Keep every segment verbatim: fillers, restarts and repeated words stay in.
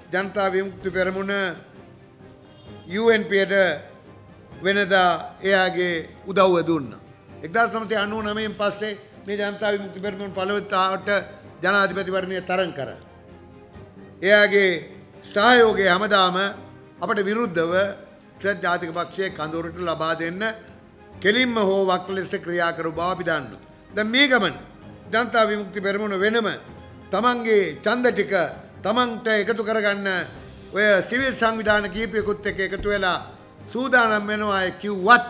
Janatha Vimukthi Peramuna you N P ට වෙනදා එයාගේ උදව්ව දුන්නා. එක්දාස් නවසිය අනූ නවයෙන් පස්සේ මේ ජනතා විමුක්ති පෙරමුණ පළවෙනිවට ජනාධිපතිවරණය තරඟ කරා. එයාගේ සහයෝගය හැමදාම අපට විරුද්ධව එක්සත් ජාතික පක්ෂයේ කඳවුරට ලබා දෙන්න කෙලින්ම හෝ වක්‍ර ලෙස ක්‍රියා කරු බව අපි දන්නවා. දැන් මේ ගමන ජනතා විමුක්ති පෙරමුණ වෙනම තමන්ගේ ඡන්ද ටික තමන්ට එකතු කරගන්න ඔය සිවිල් සංවිධාන කීපයකුත් එක්ක එකතු වෙලා සූදානම් වෙනවා කිව්වත්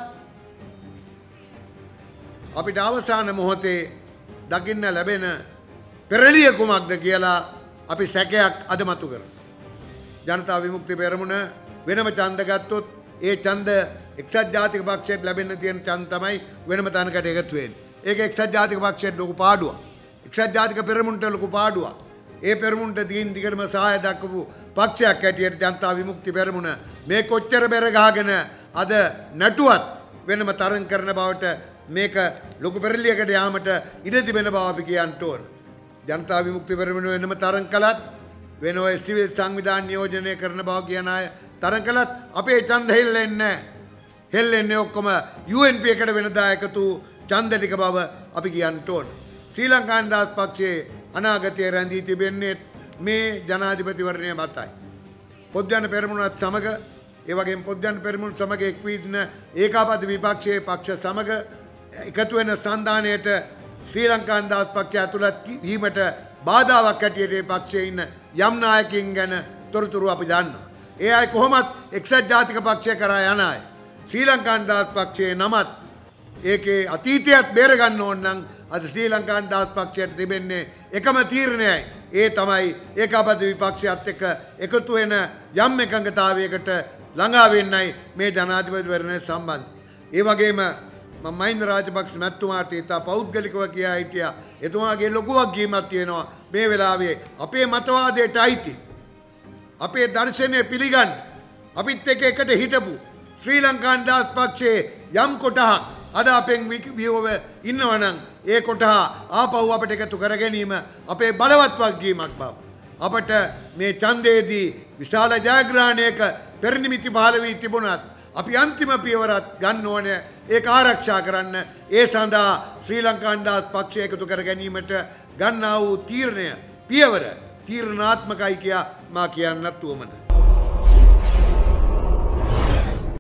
අපිට අවසාන මොහොතේ දකින්න ලැබෙන පෙරළිය කුමක්ද කියලා අපි සැකයක් අද මතු කරනවා. ජනතා විමුක්ති පෙරමුණ වෙනම ඡන්ද ගත්තොත් ඒ ඡන්ද එක්සත් ජාතික පක්ෂයට ලැබෙන්න තියෙන ඡන්ද තමයි වෙනම තැනකට එකතු වෙන්නේ. ඒක එක්සත් ජාතික පක්ෂයට ලොකු පාඩුවක්. එක්සත් ජාතික පෙරමුණට ලොකු පාඩුවක්. ඒ පෙරමුණට දිගින් දිගටම සහාය දක්වපු පක්ෂයක් හැටියට ජනතා විමුක්ති පෙරමුණ මේ කොච්චර බෙර ගහගෙන අද නැටුවත් වෙනම තරඟ කරන බවට මේක ලොකු පෙරළියකට යාමට ඉඩ තිබෙන බව අපි කියන්න ඕන. ජනතා විමුක්ති පෙරමුණ වෙනම තරඟ කළත් වෙන ඔය සිවිල් සංවිධාන නියෝජනය කරන බව කියන අය තරඟ කළත් අපේ ඡන්ද හෙල්ලෙන්නේ නැහැ. හෙල්ලෙන්නේ ඔක්කොම යූ එන් පී එකට වෙනදා එකතු ඡන්ද ටික බව අපි කියන්න ඕන. ශ්‍රී ලංකා නිදහස් පක්ෂයේ අනාගතයේ රැඳී තිබෙන්නේ මේ ජනාධිපතිවරණය මතයි. පොත්ජන පෙරමුණත් සමග ඒ වගේම පොත්ජන පෙරමුණ සමග එක් වී ඉන්න ඒකාපද විපක්ෂයේ පක්ෂ සමග එකතු වෙන සන්ධානයට ශ්‍රී ලංකා නිදහස් පක්ෂය ඇතුළත් වීමට බාධාවක් හැටියට මේ පක්ෂයේ ඉන්න යම් නායකයින් ගැන තොරතුරු අපි දන්නවා. ඒ අය කොහොමත් එක්සත් ජාතික පක්ෂය කරා යන අය. ශ්‍රී ලංකා නිදහස් පක්ෂයේ නමත් ඒකේ අතීතයත් බේර ගන්න ඕන නම් අද ශ්‍රී ලංකා නිදහස් පක්ෂයට තිබෙන්නේ එකම තීරණයයි. ඒ තමයි ඒකාබද්ධ විපක්ෂයත් එක්ක එකතු වෙන යම් එකඟතාවයකට ළඟා වෙන්නයි මේ ජනාධිපතිවරණය සම්බන්ධ. ඒ වගේම මම මහින්ද රාජපක්ෂ මැතිතුමාට ඉතා පෞද්ගලිකව කියා හිටියා. එතුමාගේ ලොකු වගකීමක් තියෙනවා මේ වෙලාවේ අපේ මතවාදයට අයිති. අපේ දර්ශනය පිළිගන්න. අපිත් එක්ක එකට හිටපු ශ්‍රී ලංකා නිදහස් පක්ෂයේ යම් කොටහක් අද අපෙන් වියෝව ඉන්නවනම් ඒ කොටහ ආපහු අපට එකතු කර ගැනීම අපේ බලවත් වගකීමක් බව. අපට මේ ඡන්දයේදී විශාල ජයග්‍රහණයක පෙරනිමිති පහළ වී තිබුණත් අපි අන්තිම පියවරත් ගන්න ඕනේ ඒක ආරක්ෂා කරන්න. ඒ සඳහා ශ්‍රී ලංකා නිදහස් පක්ෂය එකතු කර ගැනීමට ගන්නා වූ තීරණය පියවර තීරණාත්මකයි කියා මා කියන්නත් උවමනයි.